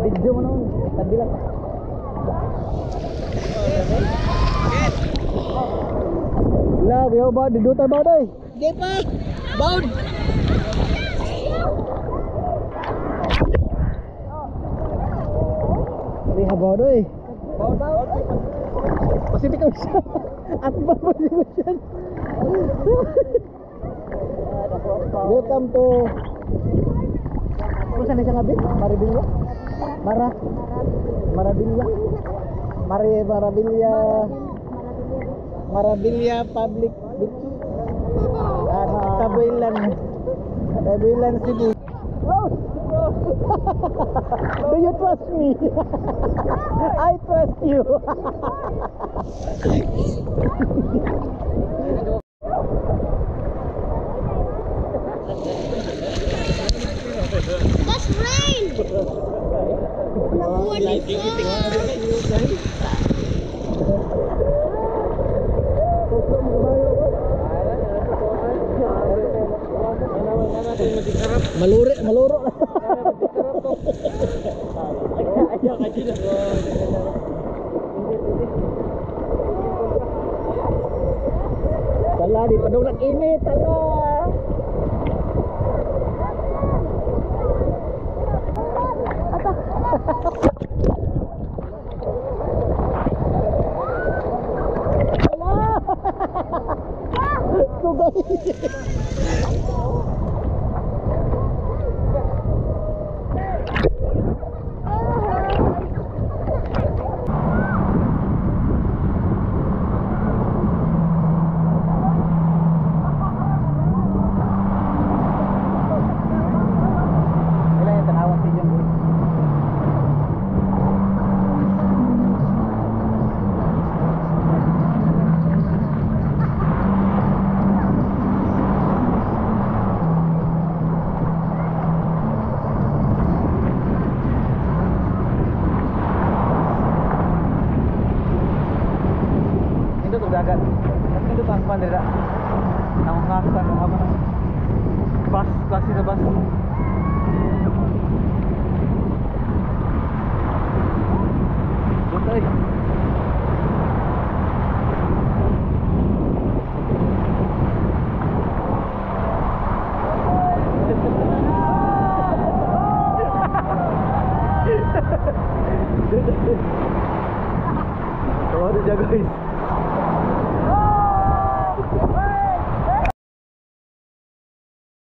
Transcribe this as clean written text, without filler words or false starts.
Video mo noon. Tadi lang. Love yo ba didutan ba day? Di pa. Bound. Liha ba day? Bound. Pacific Ocean. At ba Pacific Ocean? Welcome to kung saan siya ngabit? Maribilla? Marabilla Public Beach at Tabuilan Cebu. Do you trust me? I trust you. That's rain! Nakuha dito! Maluro. Tala, di pa daw nag-init, tala. Dagat. Kasi ito tangkuan nila. Ang kasa ng apa na. Bus, klase na bus. Butay. Oh, ada guys.